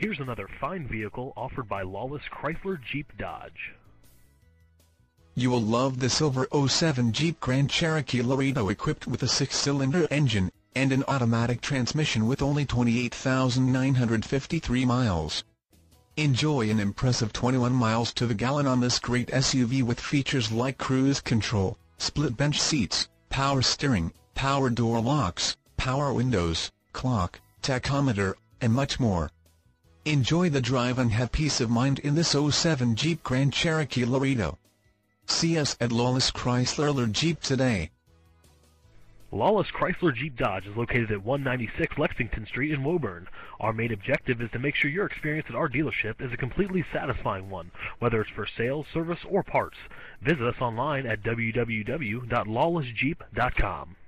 Here's another fine vehicle offered by Lawless Chrysler Jeep Dodge. You will love the silver '07 Jeep Grand Cherokee Laredo, equipped with a 6-cylinder engine and an automatic transmission with only 28,953 miles. Enjoy an impressive 21 miles to the gallon on this great SUV with features like cruise control, split bench seats, power steering, power door locks, power windows, clock, tachometer, and much more. Enjoy the drive and have peace of mind in this '07 Jeep Grand Cherokee Laredo. See us at Lawless Chrysler Jeep today. Lawless Chrysler Jeep Dodge is located at 196 Lexington Street in Woburn. Our main objective is to make sure your experience at our dealership is a completely satisfying one, whether it's for sales, service, or parts. Visit us online at www.lawlessjeep.com.